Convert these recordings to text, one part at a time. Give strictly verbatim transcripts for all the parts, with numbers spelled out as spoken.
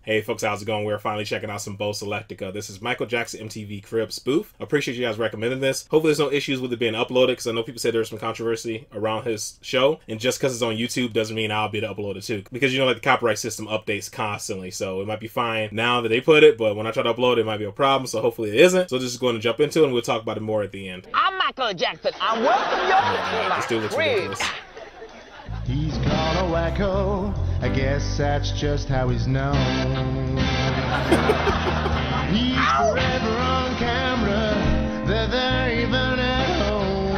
Hey folks, how's it going? We're finally checking out some Bo-Selecta. This is Michael Jackson M T V Crib Spoof. Appreciate you guys recommending this. Hopefully there's no issues with it being uploaded, because I know people say there's some controversy around his show, and just because it's on YouTube doesn't mean I'll be able to upload it too. Because you know, like, the copyright system updates constantly, so it might be fine now that they put it, but when I try to upload it, it might be a problem, so hopefully it isn't. So just going to jump into it, and we'll talk about it more at the end. I'm Michael Jackson. I'm welcome you to my This dude looks crib. ridiculous. He's called a wacko, I guess that's just how he's known. He's forever on camera, they're there even at home.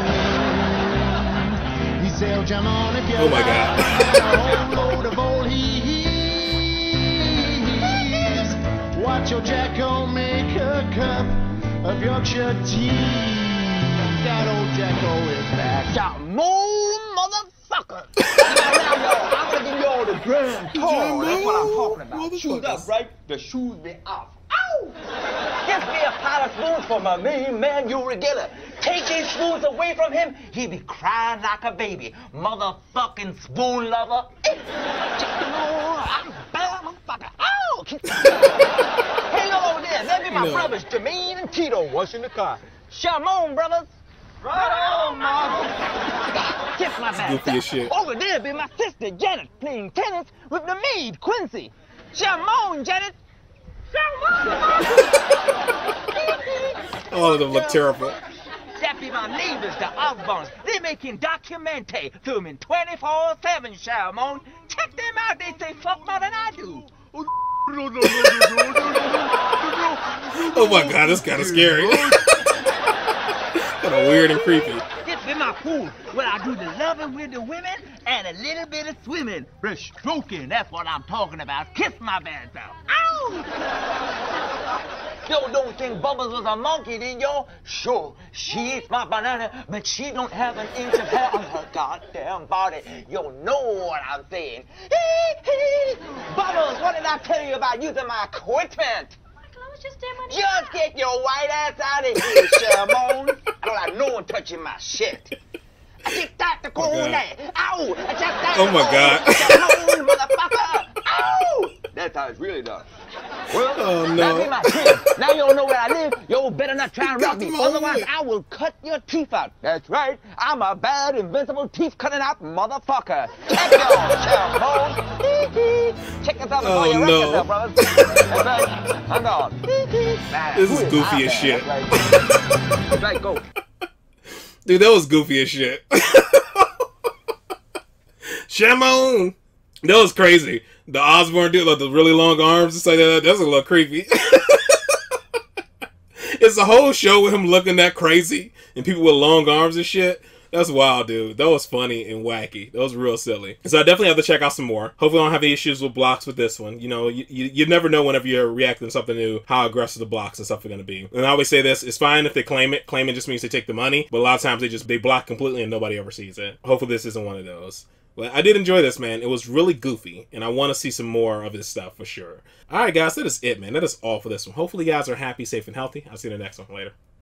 He sailed jam on if you Oh my God. a whole load of old he's. Watch your Jacko make a cup of Yorkshire tea. That old Jacko is back. Jamon, motherfucker. Now, y'all, I'm gonna give y'all the grand tour. That's what I'm talking about. Shoes up, right? The shoes be off. Ow! Give me a pile of spoons for my main man, you regular. Take these spoons away from him, he be crying like a baby. Motherfucking spoon lover. I'm bad, motherfucker. Ow! Hang on over there. That be my No. brothers, Jermaine and Tito, washing the car. Shalom, brothers. Right on, mama. Kiss my back. Goofy as shit. Over there be my sister Janet playing tennis with the maid Quincy. Shalom, Janet. Shalom. All of them look terrible. That be my neighbors, the Osborns. They making documentary, filming twenty-four seven, Shalom. Check them out. They say fuck more than I do. Oh my God, that's kind of scary. Kind of weird and creepy. This be my pool where I do the loving with the women and a little bit of swimming. The stroking, that's what I'm talking about. Kiss my bad out. Ow! Yo, don't think Bubbles was a monkey, did y'all? Sure, she eats my banana, but she don't have an inch of hair on her goddamn body. You know what I'm saying. Bubbles, what did I tell you about using my equipment? Just, Just get your white ass out of here, Shamon. I don't like no one touching my shit. I just got the cool God. day. Ow! I just got Oh the my cool God. Shamon, motherfucker. Ow! That's how it's really done. Well, Oh, no. that be my crib. Now you don't know where I live. Yo, better not try and rob me. Got them all Otherwise, in. I will cut your teeth out. That's right. I'm a bad, invincible teeth cutting out motherfucker. Check y'all, Shamon. Check us out before Oh, you wreck no. yourself, brothers. That's right. I'm gone. This is goofy as shit. That's right, go. Dude, that was goofy as shit. Shamon! That was crazy. The Osborne dude, like the really long arms, it's like that. That's a little creepy. It's a whole show with him looking that crazy and people with long arms and shit. That's wild, dude. That was funny and wacky. That was real silly. So I definitely have to check out some more. Hopefully I don't have any issues with blocks with this one. You know, you, you, you never know whenever you're reacting to something new how aggressive the blocks and stuff are going to be. And I always say this, it's fine if they claim it. Claim it just means they take the money. But a lot of times they just, they block completely and nobody ever sees it. Hopefully this isn't one of those. But I did enjoy this, man. It was really goofy, and I want to see some more of this stuff for sure. All right, guys, that is it, man. That is all for this one. Hopefully you guys are happy, safe, and healthy. I'll see you in the next one. Later.